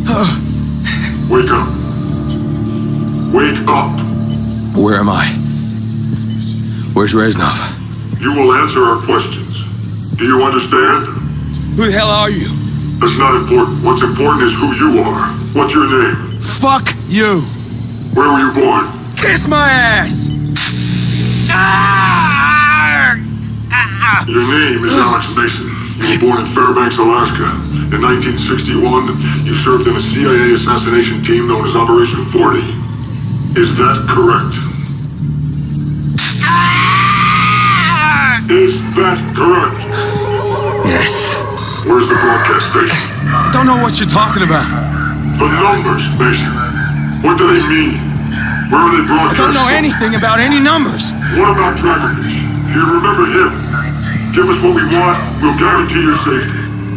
Wake up. Wake up. Where am I? Where's Reznov? You will answer our questions. Do you understand? Who the hell are you? That's not important. What's important is who you are. What's your name? Fuck you! Where were you born? Kiss my ass! Your name is Alex Mason. You were born in Fairbanks, Alaska. In 1961, you served in a CIA assassination team known as Operation 40. Is that correct? Is that correct? Yes. Where's the broadcast station? Don't know what you're talking about. The numbers, Mason. What do they mean? Where are they broadcast? I don't know anything about any numbers. What about Dragovich? Do you remember him? Give us what we want, we'll guarantee your safety.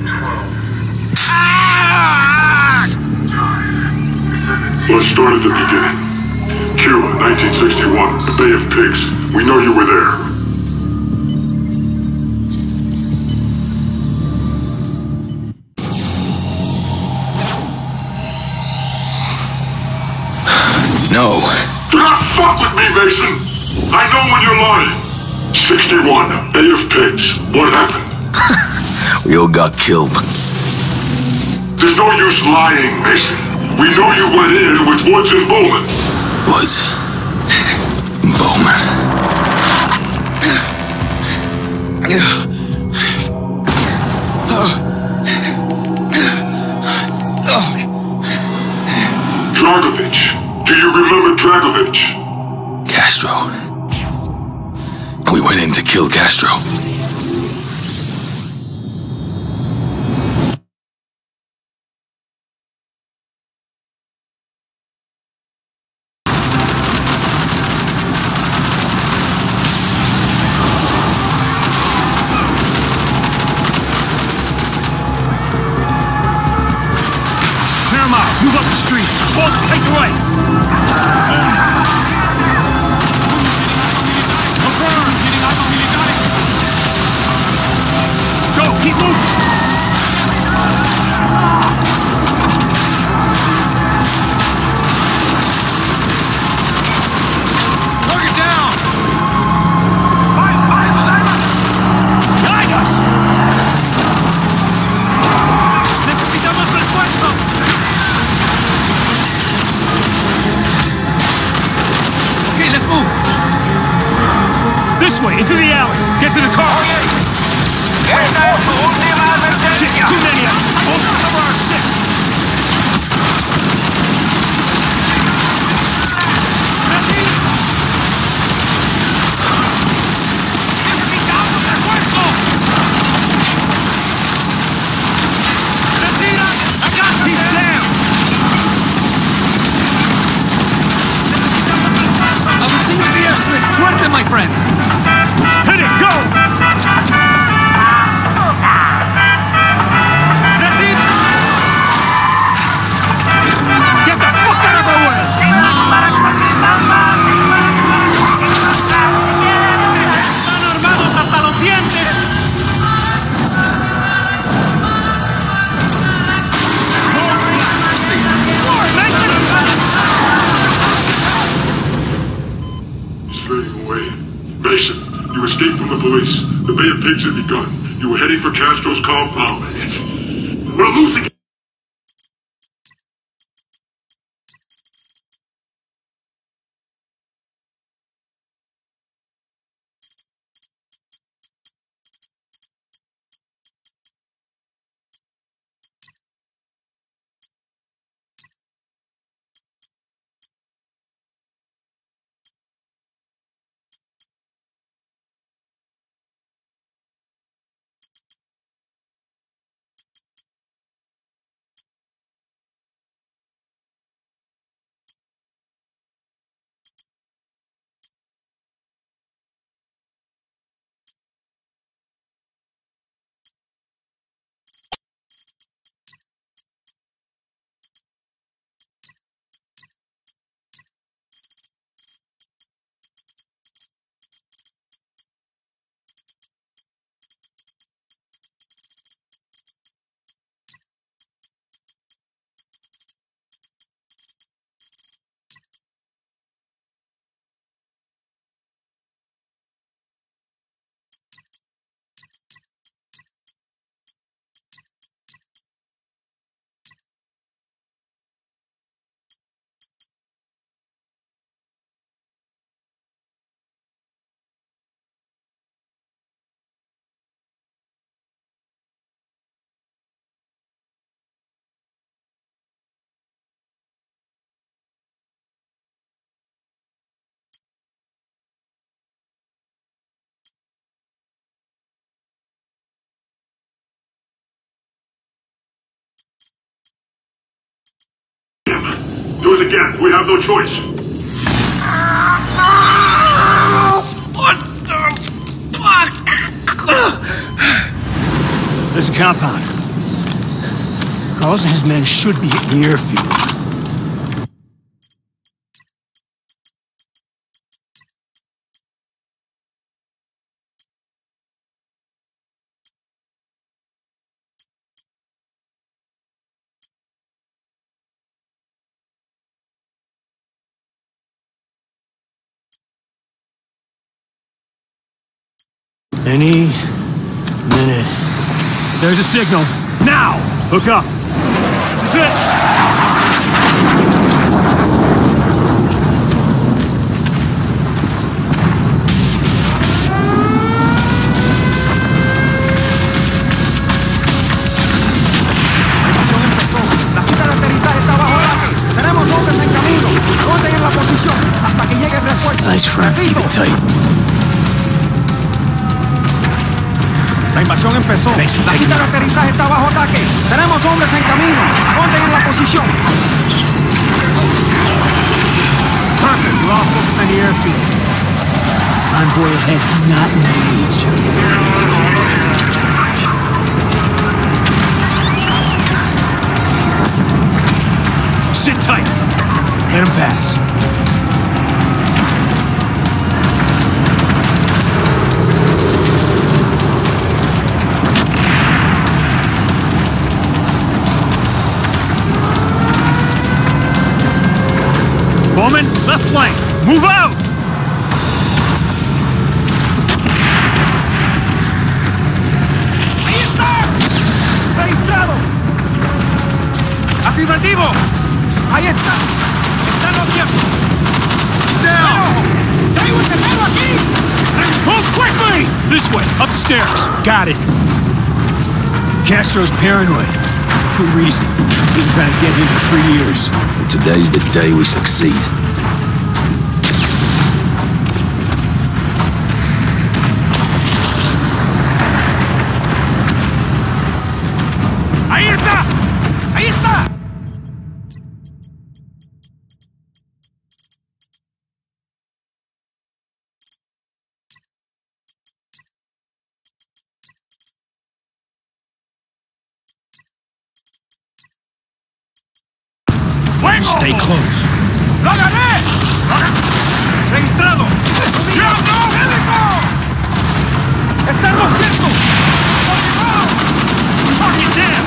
Let's start at the beginning. Cuba, 1961, the Bay of Pigs. We know you were there. No. Do not fuck with me, Mason! I know when you're lying. 61, Bay of Pigs. What happened? We all got killed. There's no use lying, Mason. We know you went in with Woods and Bowman. Woods. Bowman. Dragovich. Do you remember Dragovich? Castro. We went in to kill Castro. Move up the streets. Hold, take the right. Go, keep moving. Target down. Behind us. Necesitamos refuerzo. Okay, let's move. This way, into the alley. Get to the car. Shit, too many of them. Hold on, cover our six. Necesitamos refuerzo. He's down. Avancing with the airstrip. Suerte, my friends. Hit it, go! Get the fuck out of our way! Están armados hasta los dientes. He's fading away. Mason, you escaped from the police. The Bay of Pigs had begun. You were heading for Castro's compound. We're losing it again. We have no choice. What the fuck? There's a compound. Carlos and his men should be hitting the airfield. Any minute. There's a signal. Now! Hook up. This is it! La pista de aterrizaje está bajo ataque. Tenemos hombres en camino. Roten en la posición hasta que llegue el refuerzo. Nice, Frank. Keep it tight. La invasión empezó. La pista de aterrizaje está bajo ataque. Tenemos hombres en camino. Ponten en la posición. Perfect. We're all focused on the airfield. Convoy ahead. Not engaged. Sit tight. Let him pass. Bowman, left flank. Move out! ¡Ahí está! ¡Registrado! ¡Afirmativo! ¡Ahí está! ¡Están los tiempos! Down! ¡Traigo un terreno aquí! Move quickly! This way, up the stairs. Got it. Castro's paranoid. Good reason. Been trying to get him for 3 years. Today's the day we succeed. ¡Ahí está! ¡Ahí está! Stay close. ¡Lo gané! ¡Registrado! ¡Diablo! ¡Médico! ¡Están los ciertos! ¡Continuado! Target down!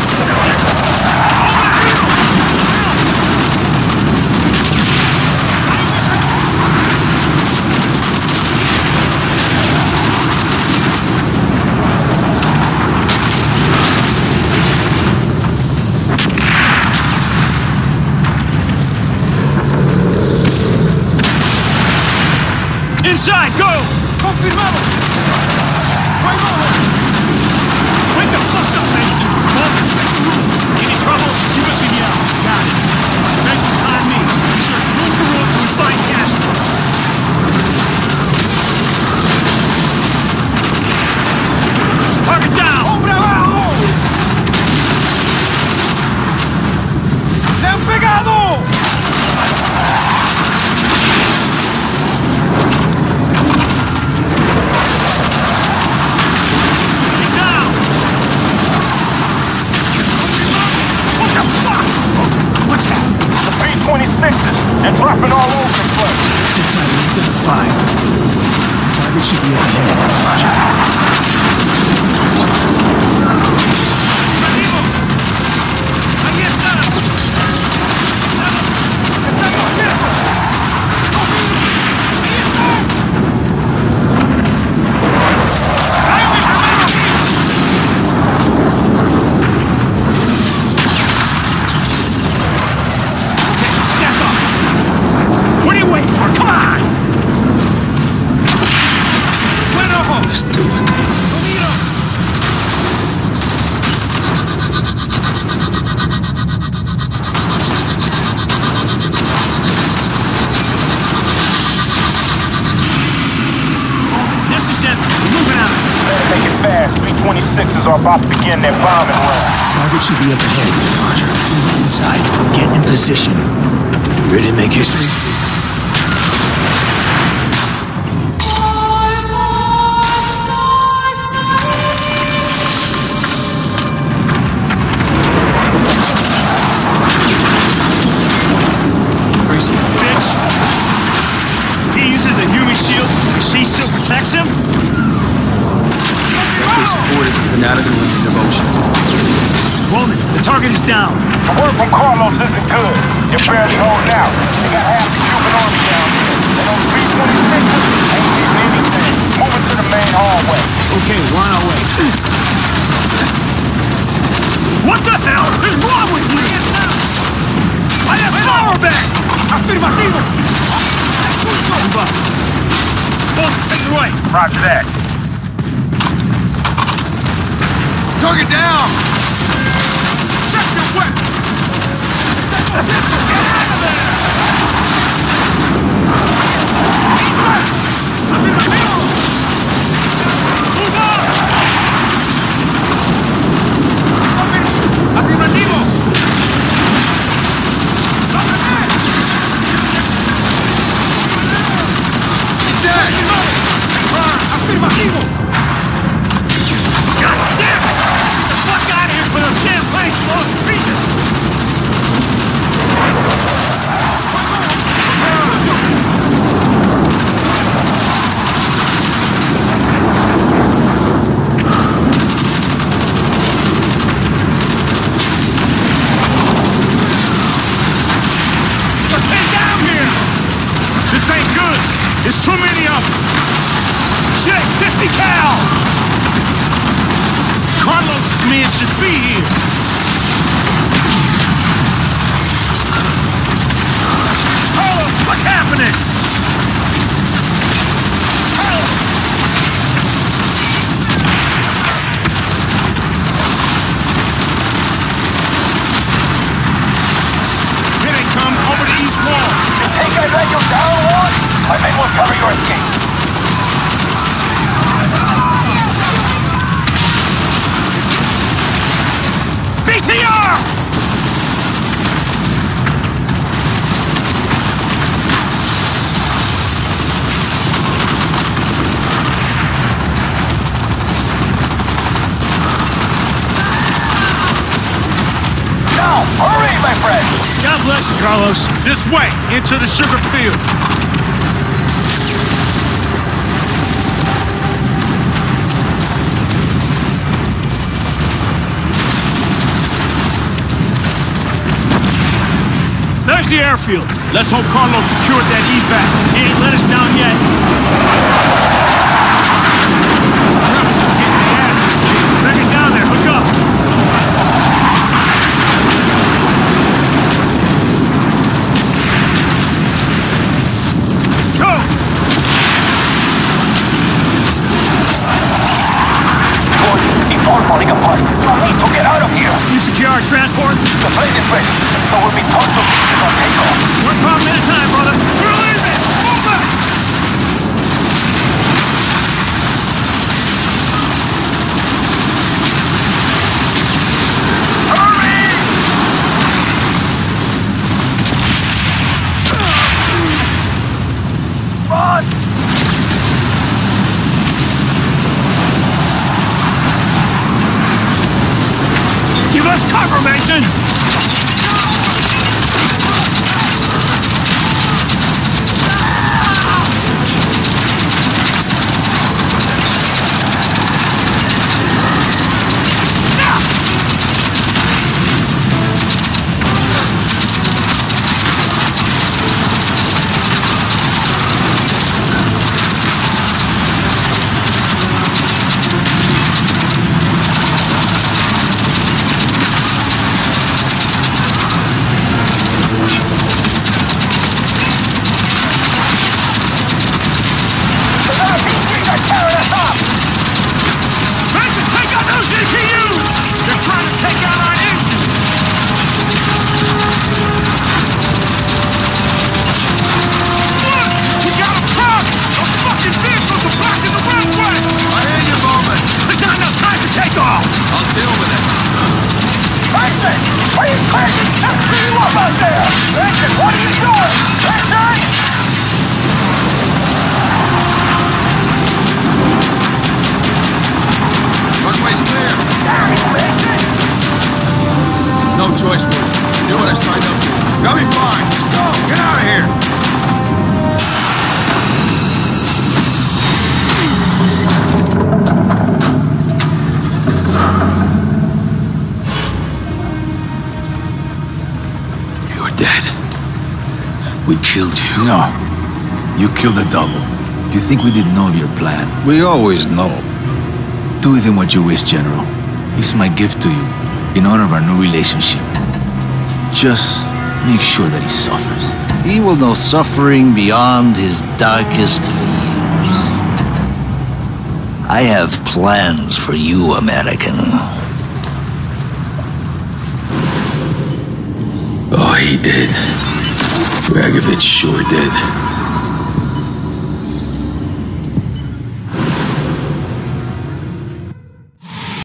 Inside, go! ¡Confirmado! ¡Fuego! Wake the fuck up, Mason! Any trouble? Give us a yell. Got it. Mason, behind me. Search room for room till we find Castro. Target down! ¡Hombre abajo! ¡Le han pegado! And dropping all over the place. Sit tight, we've got a fire. Target should be up ahead. Roger. ¡Ahí está! ¡Estamos cerca! ¡Ahí está! ¡Ahí mis hermanos! Step up! What are you waiting for? Come on! ¡Buen ojo! Let's do it. ¡Lo miro! This is it. We're moving out. Better make it fast. 326s are about to begin their bombing run. Target should be up ahead. Roger. Move inside. Get in position. Ready to make history? Crazy bitch! He uses a human shield, and she still protects him? Their support is a fanatical in their devotion to him. Woman, the target is down. The word from Carlos isn't good. You're barely holding out. They got half the Cuban army down here. And those 326s ain't getting anything. Moving to the main hallway. Okay, we're on our way. What the hell is wrong with you? I have power back! Affirmativo! Move up. Both, take the right. Roger that. Target down! Check your weapon! Get out of there! Move up! Affirmativo! He's dead! Affirmativo! God damn it! Get the fuck out of here for those damn planes blown to pieces! They're pinned down here! This ain't good! There's too many of them! Shit, 50 cal! Carlos's men should be here! Carlos, what's happening? Carlos! Here they come, over the east wall! Think I let you down, Lord? I may well cover your escape. BTR! Now, hurry, my friend! God bless you, Carlos. This way, into the sugar field! There's the airfield. Let's hope Carlos secured that evac. He ain't let us down yet. Rebels are getting their asses kicked. Bring it down there. Hook up. Go! Boys, it's all falling apart. You need to get out of here. You secure our transport? The plane is ready, so we'll be tons of pieces on takeoff. One problem at a time, brother. We're leaving! Move back! Run! Give us cover, Mason! choice, Woods. I knew what I signed up for. They'll be fine. Let's go. Get out of here. You're dead. We killed you. No. You killed a double. You think we didn't know of your plan? We always know. Do with him what you wish, General. He's my gift to you, in honor of our new relationship. Just make sure that he suffers. He will know suffering beyond his darkest fears. I have plans for you, American. Oh, he did. Dragovich sure did.